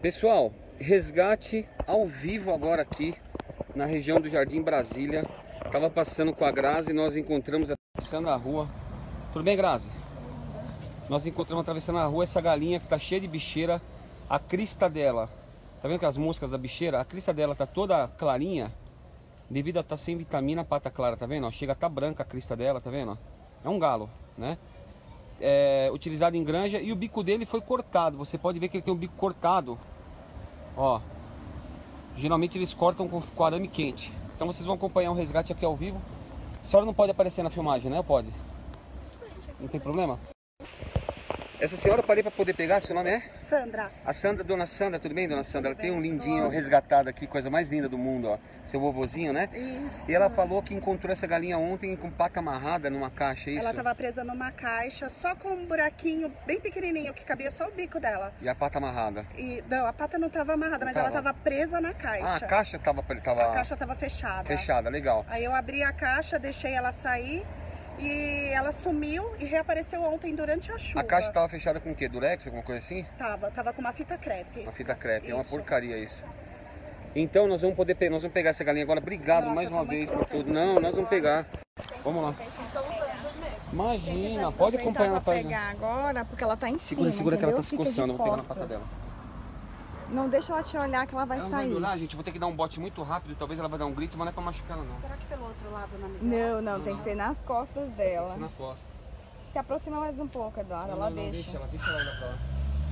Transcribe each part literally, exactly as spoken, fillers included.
Pessoal, resgate ao vivo agora aqui na região do Jardim Brasília. Tava passando com a Grazi e nós encontramos atravessando a rua. Tudo bem, Grazi? Nós encontramos atravessando a rua essa galinha que tá cheia de bicheira. A crista dela, tá vendo que as moscas da bicheira? A crista dela tá toda clarinha devido a estar sem vitamina, pata clara, tá vendo? Chega a tá branca a crista dela, tá vendo? É um galo, né? É, utilizado em granja, e o bico dele foi cortado. Você pode ver que ele tem um bico cortado. Ó, geralmente eles cortam com, com arame quente. Então vocês vão acompanhar o resgate aqui ao vivo. A senhora não pode aparecer na filmagem, né? Ou pode? Não tem problema? Essa senhora eu parei para poder pegar, seu nome é? Sandra. A Sandra, dona Sandra, tudo bem, dona Sandra? Ela tem um lindinho resgatado aqui, coisa mais linda do mundo, ó. Seu vovozinho, né? Isso. E ela falou que encontrou essa galinha ontem com pata amarrada numa caixa, é isso? Ela estava presa numa caixa, só com um buraquinho bem pequenininho, que cabia só o bico dela. E a pata amarrada? E, não, a pata não estava amarrada, Não mas tava? ela estava presa na Ah, caixa. a caixa tava... tava... A caixa estava fechada. Fechada, legal. Aí eu abri a caixa, deixei ela sair e ela sumiu e reapareceu ontem durante a chuva. A caixa estava fechada com o quê? Durex, alguma coisa assim? Tava, tava com uma fita crepe. Uma fita crepe, é uma Isso. porcaria isso. Então nós vamos poder pe... nós vamos pegar essa galinha agora. Obrigado Nossa, mais uma tá muito vez por contente. tudo. Não, nós vamos pegar. Vamos lá. São os anjos mesmo. Imagina, pode acompanhar na página. pegar agora, porque ela tá em Segura, cima, segura que ela tá entendeu? se Fica de coçando, eu vou pegar na costas. pata dela. Não deixa ela te olhar que ela vai Ela não vai sair. me olhar, gente, eu vou ter que dar um bote muito rápido, talvez ela vai dar um grito, mas não é pra machucar ela não. Será que pelo outro lado na amiga? Não, não, tem que ser nas costas Tem dela. que ser na costa. Se aproxima mais um pouco, Eduardo, Não, ela não, não, deixa. deixa ela, deixa ela olhar pra lá.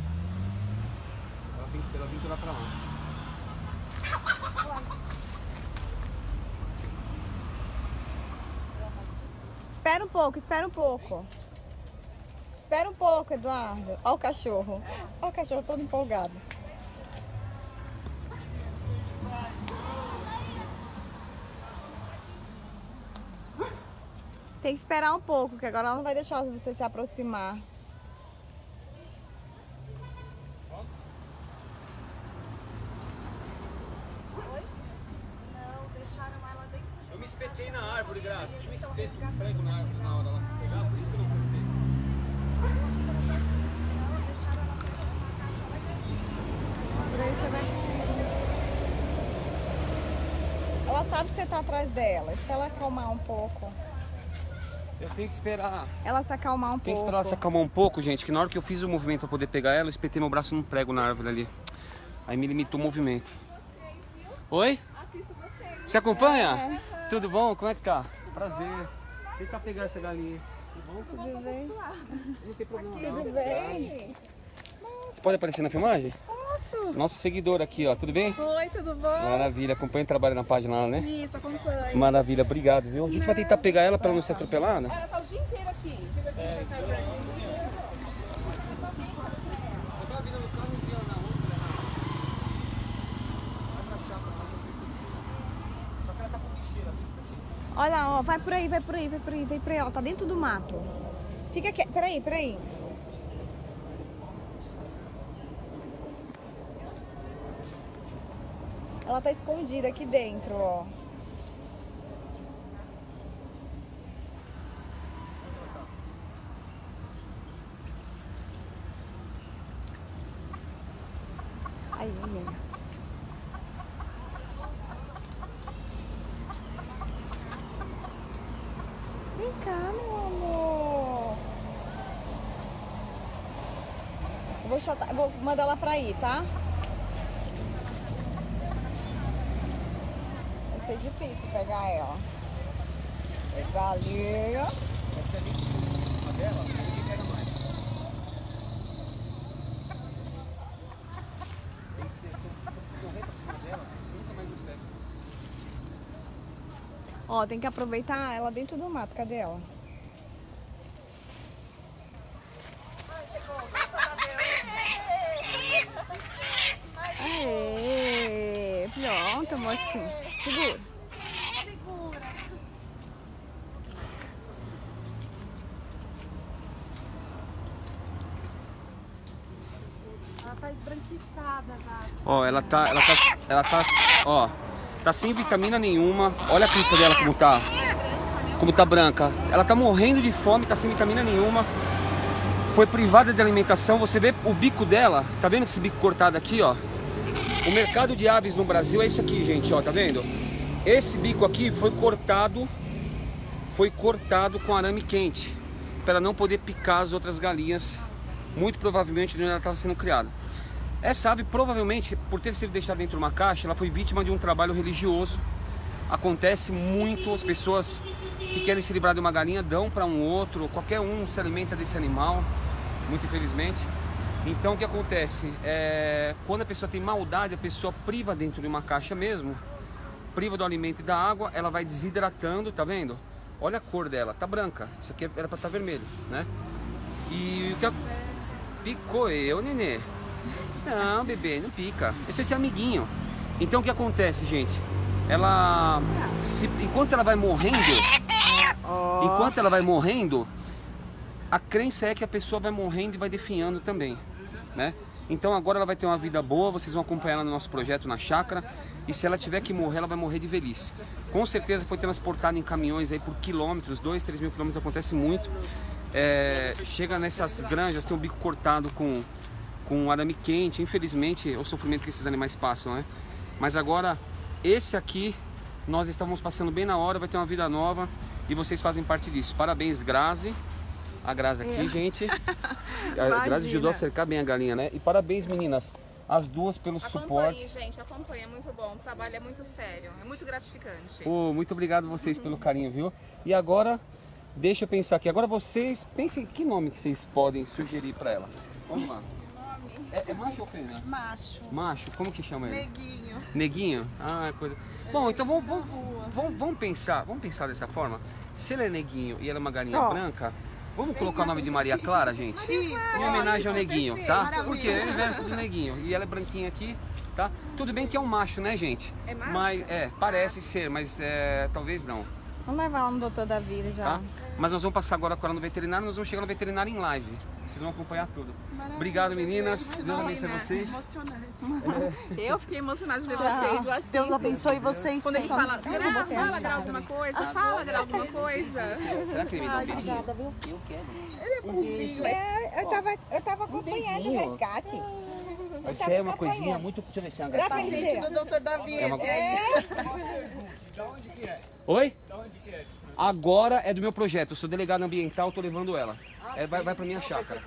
Ela tem que, ela tem que olhar pra lá. Espera um pouco, espera um pouco. Espera um pouco, Eduardo. Olha o cachorro. Olha o cachorro todo empolgado. Tem que esperar um pouco, que agora ela não vai deixar você se aproximar. Eu me espetei na árvore, Graça. Tinha um espeto de prego na árvore na hora lá. Pegar, por isso que eu não cansei. Por aí você vai... Ela sabe que você tá atrás dela. Espera ela acalmar um pouco. Eu tenho que esperar. Ela se acalmar um Tem que pouco. esperar ela se acalmar um pouco, gente, que na hora que eu fiz o movimento pra poder pegar ela, eu espetei meu braço num prego na árvore ali. Aí me limitou o movimento. Oi? Assisto você. Você acompanha? Tudo bom? Como é que tá? Prazer. Vem cá pegar essa galinha. Tudo bom? Tudo bem? Não tem problema não. Tudo bem? Você pode aparecer na filmagem? Posso? Nosso seguidor aqui, ó. Tudo bem? Oi, tudo bom? Maravilha. Acompanha o trabalho na página lá, né? Isso, acompanho. Maravilha. Obrigado, viu? A gente vai tentar pegar ela pra ela não ser atropelada. Ela tá o dia inteiro aqui. Fica aqui, É, pra cá, pra gente. Eu tava vindo no carro e vi ela na outra. Só que ela tá com bicheira. Olha, ó, vai por aí, vai por aí, vai por aí, vai por aí. Ela tá dentro do mato. Fica aqui. Peraí, peraí. Ela tá escondida aqui dentro, ó. Aí, menina. Vem cá, meu amor. Eu vou, chutar, vou mandar ela pra ir, tá? Vai ser difícil pegar ela. É galinha. Pode ser ali em cima dela, aí ninguém pega mais. Tem que ser, se eu, se eu correr pra cima dela, nunca mais nos pega. Ó, tem que aproveitar ela dentro do mato. Cadê ela? Aê! Pronto, mocinho. Segura. Ela tá esbranquiçada, Vasco. Ó, ela tá, ela tá, ela tá, ó, tá sem vitamina nenhuma. Olha a crista dela como tá, como tá branca. Ela tá morrendo de fome, tá sem vitamina nenhuma. Foi privada de alimentação. Você vê o bico dela, tá vendo esse bico cortado aqui, ó? O mercado de aves no Brasil é isso aqui, gente, ó, tá vendo? Esse bico aqui foi cortado, foi cortado com arame quente, para não poder picar as outras galinhas, muito provavelmente onde ela estava sendo criada. Essa ave, provavelmente, por ter sido deixada dentro de uma caixa, ela foi vítima de um trabalho religioso. Acontece muito, as pessoas que querem se livrar de uma galinha dão para um outro, qualquer um se alimenta desse animal, muito infelizmente. Então o que acontece? É, quando a pessoa tem maldade, a pessoa priva dentro de uma caixa mesmo, priva do alimento e da água, ela vai desidratando, tá vendo? Olha a cor dela, tá branca, isso aqui era para estar vermelho, né? E o que picou eu, nenê? Não, bebê, não pica. Esse é esse amiguinho. Então o que acontece, gente? Ela, se, enquanto ela vai morrendo, oh. enquanto ela vai morrendo, a crença é que a pessoa vai morrendo e vai definhando também, né? Então agora ela vai ter uma vida boa, vocês vão acompanhar ela no nosso projeto na chácara. E se ela tiver que morrer, ela vai morrer de velhice. Com certeza foi transportada em caminhões aí por quilômetros, dois, três mil quilômetros, acontece muito. É, chega nessas granjas, tem o bico cortado com, com arame quente. Infelizmente, é o sofrimento que esses animais passam, né? Mas agora, esse aqui, nós estamos passando bem na hora, vai ter uma vida nova. E vocês fazem parte disso. Parabéns, Grazi. A Grazi aqui, é. gente. A Grazi ajudou a cercar bem a galinha, né? E parabéns, meninas, as duas pelo acompanhe, suporte. Gente, acompanha, é muito bom. O trabalho é muito sério, é muito gratificante. Oh, muito obrigado a vocês uhum. pelo carinho, viu? E agora, deixa eu pensar aqui. Agora vocês, pensem que nome que vocês podem sugerir para ela. Vamos lá. É, é macho ou fêmea? Macho. Macho, como que chama ele? Neguinho. Neguinho? Ah, é coisa... Bom, então vamos, vamos, vamos, vamos pensar, vamos pensar dessa forma. Se ele é neguinho e ela é uma galinha oh. branca, vamos colocar o nome de Maria Clara, gente? Isso. Em homenagem ao Neguinho, tá? Porque é o inverso do Neguinho. E ela é branquinha aqui, tá? Tudo bem que é um macho, né, gente? É macho? Mas, é, parece ser, mas é, talvez não. Vamos levar lá no doutor da vida já. Tá? Mas nós vamos passar agora com ela no veterinário, nós vamos chegar no veterinário em live. Vocês vão acompanhar tudo. Obrigado, meninas. Deus abençoe vocês. Emocionante. É. Eu fiquei emocionada de ver vocês. Eu assim, Deus abençoe vocês. Quando ele fala, Gra, fala, Gra, alguma coisa, fala, Gra, alguma coisa. Será que ele me dá um beijinho? Eu quero. Ele é bonzinho. É, eu tava, eu tava acompanhando o resgate. Isso é uma coisinha muito... Deixa eu ver se é uma gatinha. Paciente do doutor Davi. É uma... é. Da onde que é? Oi? Da onde que é? Agora é do meu projeto, eu sou delegado ambiental, tô levando ela. É, vai, vai pra minha chácara.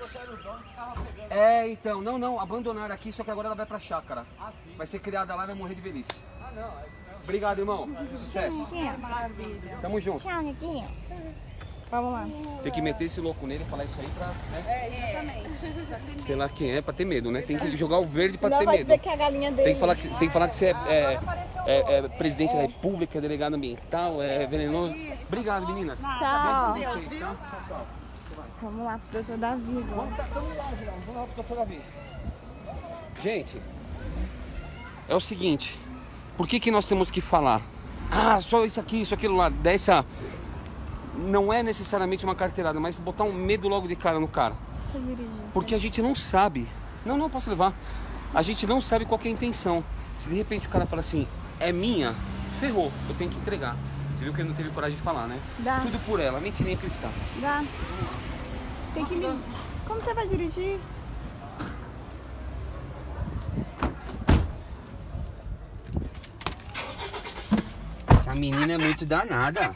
É, então, não, não, abandonaram aqui, só que agora ela vai pra chácara. Vai ser criada lá e vai morrer de velhice. Ah, não, é isso mesmo. Obrigado, irmão. Sucesso. Maravilha. Tamo junto. Tchau, Neguinho. Vamos lá. Tem que meter esse louco nele e falar isso aí pra... Né? É, exatamente. Sei lá quem é, pra ter medo, né? Tem que jogar o verde pra Não ter vai medo. dizer que é a galinha dele. Tem que falar que, tem que, falar que você é, é, é, é presidente da república, é delegado ambiental, é venenoso. Obrigado, meninas. Tchau. Deus, viu? Tchau, tchau. Vamos lá pro doutor Davi. Vamos lá, vamos lá, vamos lá pro doutor Davi. Gente, é o seguinte, por que que nós temos que falar? Ah, só isso aqui, isso aquilo lá, dessa... Não é necessariamente uma carteirada, mas botar um medo logo de cara no cara. Porque a gente não sabe. Não, não, posso levar. A gente não sabe qual que é a intenção. Se de repente o cara fala assim, é minha, ferrou, eu tenho que entregar. Você viu que ele não teve coragem de falar, né? Dá. Tudo por ela, mentirinha cristã. Dá. Tem que me... Como você vai dirigir? Essa menina é muito danada.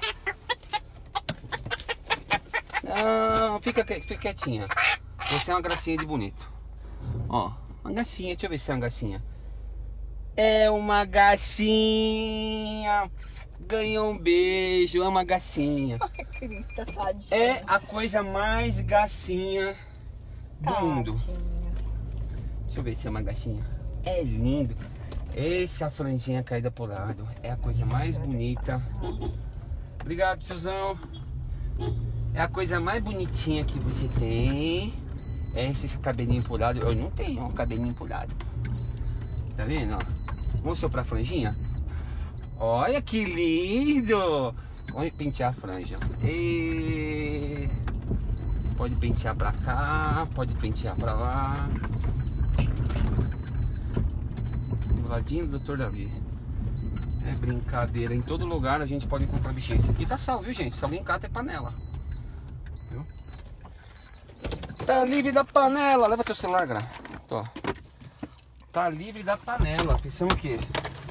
Não, fica, fica quietinha. Você é uma gracinha de bonito. Ó, uma gracinha, deixa eu ver se é uma gracinha. É uma gracinha. Ganhou um beijo, é uma gracinha. Crista, tadinha. É a coisa mais gracinha do Tadinha. mundo. Deixa eu ver se é uma gracinha. É lindo. Essa franjinha caída pro lado é a coisa mais bonita. Obrigado, tiozão. É a coisa mais bonitinha que você tem. É esse cabelinho empolado. Eu não tenho um cabelinho empolado. Tá vendo? Ó? Vamos soprar a franjinha? Olha que lindo! Vamos pentear a franja. E... Pode pentear pra cá, pode pentear pra lá. Do ladinho do doutor Davi. É brincadeira. Em todo lugar a gente pode encontrar bichinho. Esse aqui tá salvo, viu, gente? Se alguém cata é panela. Viu? Tá livre da panela. Leva teu celular, Gra. Tô. Tá livre da panela. Pensamos o quê?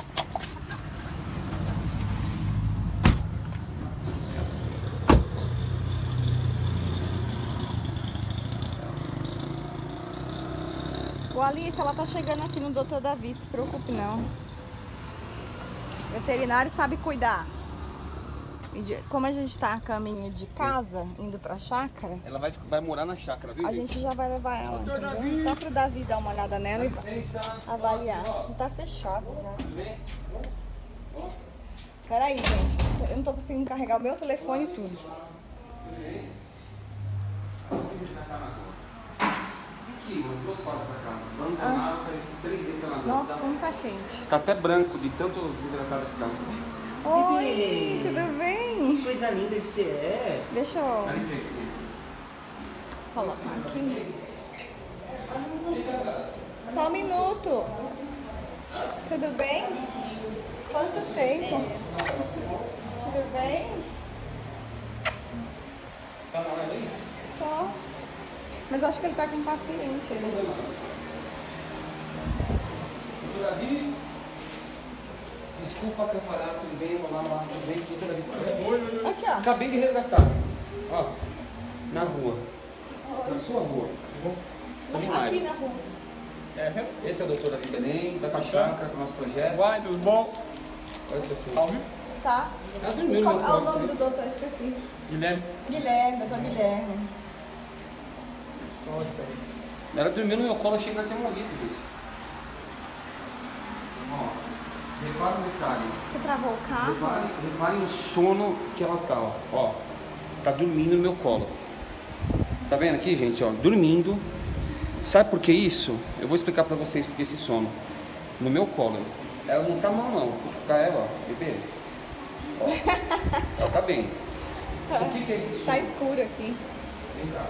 Ô Alice, ela tá chegando aqui no doutor Davi, se preocupe não. O veterinário sabe cuidar. E de- como a gente tá a caminho de casa, indo pra chácara, Ela vai, vai morar na chácara, viu, a gente? gente já vai levar ela, entendeu? Só pro Davi dar uma olhada nela e Licença. avaliar. Já tá fechado já. Peraí, gente. Eu não tô conseguindo carregar o meu telefone e tudo. Aqui, umas duas quadras pra cá. Abandonaram, faz três dias pela noite. Nossa, como tá quente. Tá até branco de tanto desidratado que tá. Oi, tudo bem? Coisa linda que você é. Deixa eu Dá licença. colocar aqui. Só um minuto. Tudo bem? Quanto tempo? Tudo bem? Tá na hora aí? Tô. Mas acho que ele tá com paciente ali. Doutor Davi, desculpa atrapalhar, tudo bem? Vou lá, lá, tudo bem? Doutor Davi, Aqui, ó. acabei de resgatar. Ó, na rua. Na sua rua. Tá bem Aqui live. na rua. Esse é o doutor Davi Belém, vai pra chácara com o nosso projeto. Vai, tudo bom? Olha seu sim. Ao vivo? Tá. Ela dormiu no Qual meu é o colo, nome você do doutor? Esqueci. Guilherme. Guilherme, doutor Guilherme. Ela dormiu no meu colo, achei que ela tinha morrido, gente. Ó, repara um detalhe. Você travou o carro? Repare, repare no sono que ela tá, ó. Ó, tá dormindo no meu colo. Tá vendo aqui, gente, ó, dormindo. Sabe por que isso? Eu vou explicar pra vocês porque esse sono. No meu colo. Ela não tá mal, não. Vou tocar ela, ó, bebê. Ó, ela tá bem. Por que que é esse sono? Tá escuro aqui. Vem cá.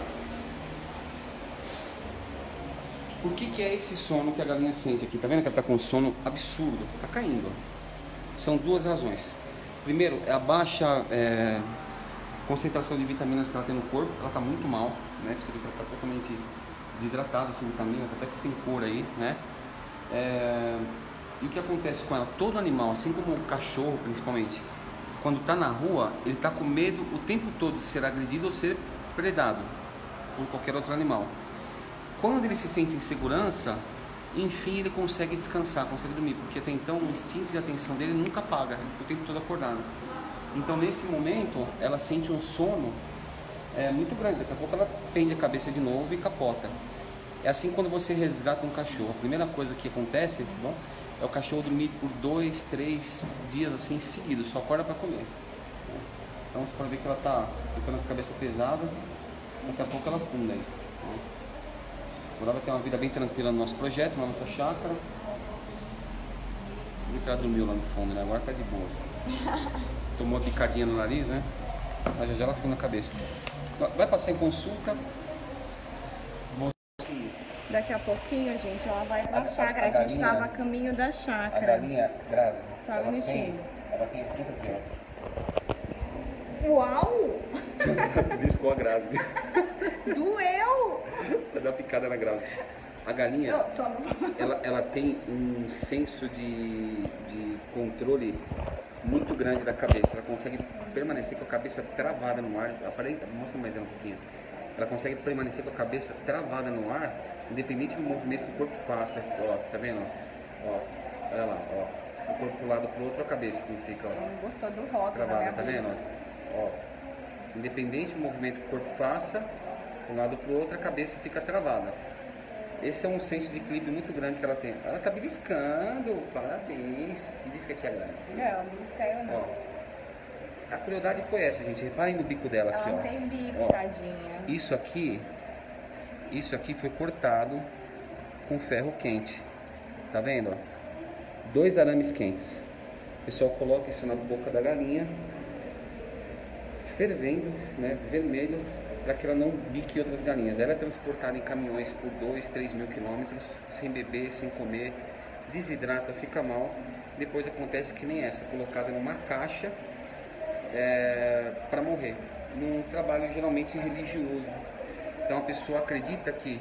Por que que é esse sono que a galinha sente aqui? Tá vendo que ela tá com um sono absurdo? Tá caindo. São duas razões. Primeiro, é a baixa é, concentração de vitaminas que ela tem no corpo. Ela tá muito mal, né? Você vê que ela tá totalmente desidratada, sem vitamina, tá até sem cor aí, né? É, e o que acontece com ela? Todo animal, assim como o cachorro principalmente, quando tá na rua, ele tá com medo o tempo todo de ser agredido ou ser predado por qualquer outro animal. Quando ele se sente em segurança, enfim, ele consegue descansar, consegue dormir, porque até então o instinto de atenção dele nunca apaga, ele fica o tempo todo acordado. Então, nesse momento, ela sente um sono é, muito grande, daqui a pouco ela pende a cabeça de novo e capota. É assim quando você resgata um cachorro. A primeira coisa que acontece, tá bom, é o cachorro dormir por dois, três dias assim seguidos, só acorda para comer. Então, você pode ver que ela tá ficando com a cabeça pesada, daqui a pouco ela funda aí. Agora vai ter uma vida bem tranquila no nosso projeto, na nossa chácara. Viu que ela dormiu lá no fundo, né? Agora tá de boas. Tomou a picadinha no nariz, né? Mas já já ela funda a cabeça. Vai passar em consulta. Vou... Daqui a pouquinho, gente, ela vai pra A- a- chácara. a A gente galinha- tava a caminho da A chácara. galinha Grazi, Só um ela minutinho. tem, ela tem trinta aqui, ó. Uau! Riscou a Grazi. Doeu! Vai dar uma picada na Grazi. A galinha, Não, só não... ela, ela tem um senso de, de controle muito grande da cabeça. Ela consegue permanecer com a cabeça travada no ar. Aparenta, mostra mais ela um pouquinho. Ela consegue permanecer com a cabeça travada no ar, independente do movimento que o corpo faça. Ó, tá vendo? Ó, olha lá, ó. O corpo pro lado pro outro, a cabeça como fica, ó. Não gostou do rosa da Travada, minha tá blusa. vendo? Ó, independente do movimento que o corpo faça, de um lado para o outro, a cabeça fica travada. Esse é um senso de equilíbrio muito grande que ela tem. Ela tá beliscando, parabéns. Belisca a tia Grande. Não, belisca eu não. Ó, a crueldade foi essa, gente. Reparem no bico dela Ela aqui, não ó. tem bico, Ó, tadinha. Isso aqui, isso aqui foi cortado com ferro quente. Tá vendo? Ó? Dois arames quentes. O pessoal coloca isso na boca da galinha, fervendo, né, vermelho, para que ela não bique outras galinhas. Ela é transportada em caminhões por dois, três mil quilômetros, sem beber, sem comer, desidrata, fica mal. Depois acontece que nem essa, colocada numa caixa é, para morrer. Num trabalho geralmente religioso. Então a pessoa acredita que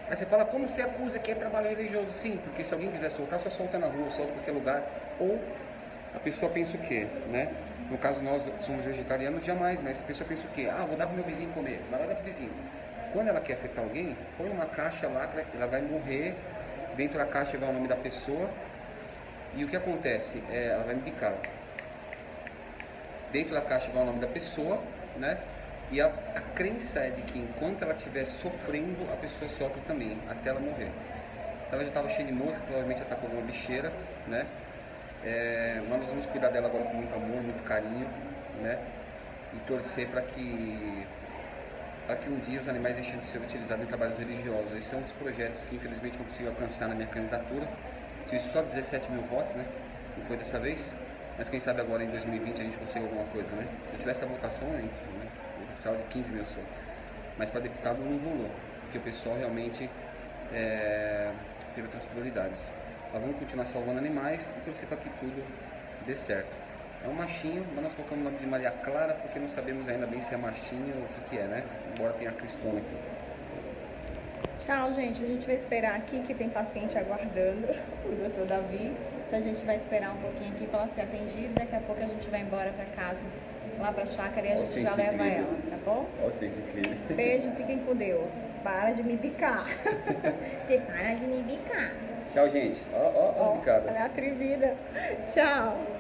Aí você fala, como você acusa que é trabalho religioso? Sim, porque se alguém quiser soltar, só solta na rua, solta em qualquer lugar. Ou a pessoa pensa o quê, né? No caso, nós somos vegetarianos, jamais, mas a pessoa pensa o quê? Ah, vou dar pro meu vizinho comer. Vai lá dar pro vizinho. Quando ela quer afetar alguém, põe uma caixa lá, que ela vai morrer. Dentro da caixa vai o nome da pessoa. E o que acontece? É, ela vai me bicar. Dentro da caixa vai o nome da pessoa, né? E a, a crença é de que enquanto ela estiver sofrendo, a pessoa sofre também, até ela morrer. Então ela já estava cheia de mosca, provavelmente ela está com alguma bicheira, né? É, mas nós vamos cuidar dela agora com muito amor, muito carinho, né? E torcer para que, para que um dia os animais deixem de ser utilizados em trabalhos religiosos. Esses são os projetos que infelizmente não consigo alcançar na minha candidatura. Tive só dezessete mil votos, né? Não foi dessa vez, mas quem sabe agora em dois mil e vinte a gente consiga alguma coisa, né? Se eu tivesse a votação, eu entro, né? Eu precisava de quinze mil só. Mas para deputado não rolou, porque o pessoal realmente é, teve outras prioridades. Mas vamos continuar salvando animais e torcer para que tudo dê certo. É um machinho, mas nós colocamos o nome de Maria Clara porque não sabemos ainda bem se é machinho ou o que, que é, né? Embora tenha a Cristona aqui. Tchau, gente. A gente vai esperar aqui, que tem paciente aguardando o doutor Davi. Então a gente vai esperar um pouquinho aqui para ela ser atendida. Daqui a pouco a gente vai embora para casa, lá para a chácara, e a gente Vocês já leva incrível. ela, tá bom? Vocês incríveis. Beijo, fiquem com Deus. Para de me bicar. Você para de me bicar. Tchau, gente. Ó, ó, as bicadas. Ela é atrevida. Tchau.